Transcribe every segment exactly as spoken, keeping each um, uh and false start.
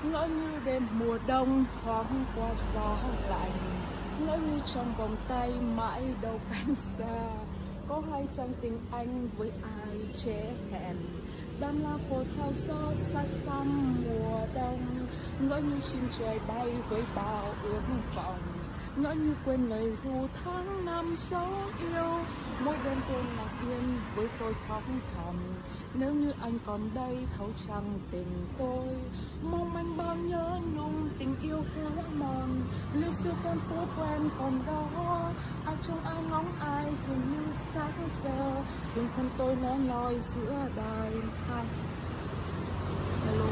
ngỡ như đêm mùa đông thoáng qua gió lạnh, ngỡ như trong vòng tay mãi đâu cánh xa. Có hay chăng tình anh với ai trễ hẹn, đam la khổ theo gió xa xăm mùa đông. Ngỡ như chim trời bay với bao ước vọng, ngỡ như quên lời ru tháng năm dấu yêu. Mỗi đêm tôi lặng yên với tôi khóc thầm, nếu như anh còn đây thấu chẳng tình tôi. Mong anh bao nhớ nhung tình yêu héo mòn, lưu xưa con phố quen còn đó. Ai trông ai ngóng ai dường như sáng giờ, tình thân tôi lẻ loi giữa đời. Hai hello,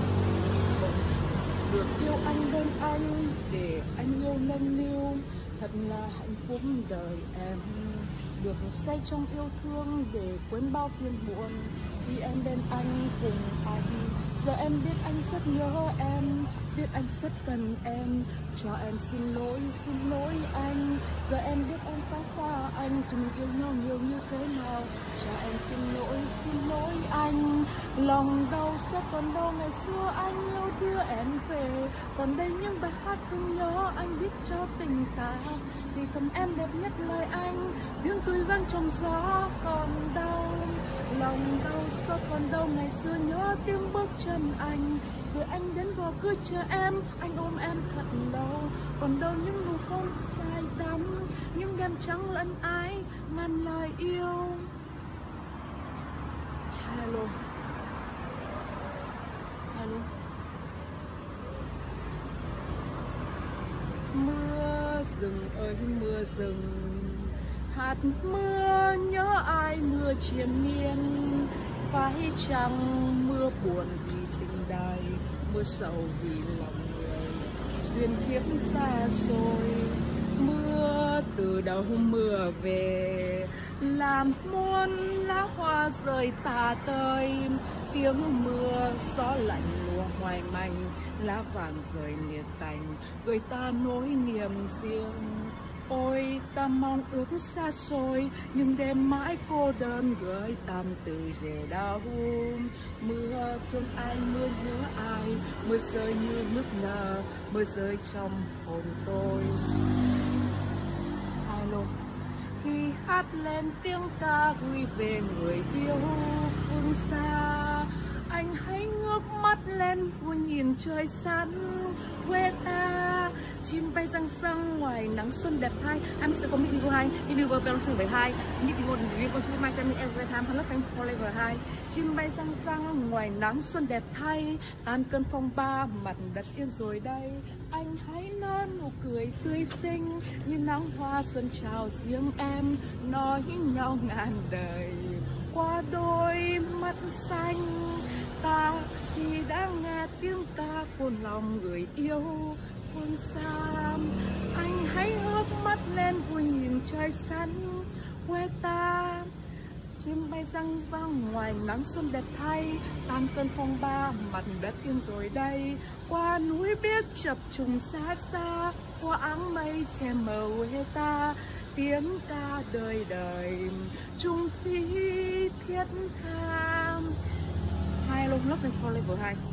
được yêu anh bên anh để anh yêu nâng niu, thật là hạnh phúc đời em. Được say trong yêu thương để quên bao phiền muộn, khi em bên anh cùng anh. Giờ em biết anh rất nhớ em, biết anh rất cần em, cho em xin lỗi, xin lỗi anh. Giờ em biết em quá xa anh, dù mình yêu nhau nhiều như thế nào, cho em xin lỗi, xin lỗi anh. Lòng đau xót còn đâu ngày xưa anh yêu đưa em về, còn đây những bài hát thương nhớ anh viết cho tình ta. Thì thầm em đẹp nhất lời anh, tiếng cười vang trong gió còn đau. Lòng đau xót còn đâu ngày xưa nhớ tiếng bước chân anh, rồi anh đến gõ cửa chờ em, anh ôm em thật lâu. Còn đâu những nụ hôn say đắm, những đêm trắng lẫn ái ngàn lời yêu. Hello, hello. Mưa rừng ơi mưa rừng, hạt mưa nhớ ai mưa triền miên. Phải chăng mưa buồn vì tình đời, mưa sầu vì lòng người, duyên kiếp xa xôi. Mưa từ đâu mưa về, làm muôn lá hoa rơi tà tơi. Tiếng mưa gió lạnh lùa hoài manh, lá vàng rơi liệt cành, gửi ta nỗi niềm riêng. Ôi ta mong ước xa xôi, nhưng đêm mãi cô đơn gửi tạm từ rể đau. Mưa thương ai mưa nhớ ai, mưa rơi như nước nở, mưa rơi trong hồn tôi. Alo, khi hát lên tiếng ca gửi về người yêu phương xa, anh hãy ngước mắt lên vui nhìn trời xanh quê ta. Chim bay răng răng ngoài nắng xuân đẹp thay, em sẽ có meet you hai, meet you vào trường bảy hai, meet you với con chú mai em every time hello em forever hai. Chim bay răng răng ngoài nắng xuân đẹp thay, tan cơn phong ba mặt đất yên rồi đây. Anh hãy nở nụ cười tươi xinh như nắng hoa xuân chào riêng em, nói nhau ngàn đời qua đôi mắt xanh. Ta thì đã nghe tiếng ca của lòng người yêu phương xa, anh hãy ngước mắt lên vui nhìn trời xanh quê ta. Chim bay răng răng ngoài nắng xuân đẹp thay, tan cơn phong ba mặt đất yên rồi đây. Qua núi biếc chập trùng xa xa, qua áng mây che mờ quê ta. Tiếng ca đời đời chung thủy thiết tha. Hai luôn lớp này level hai.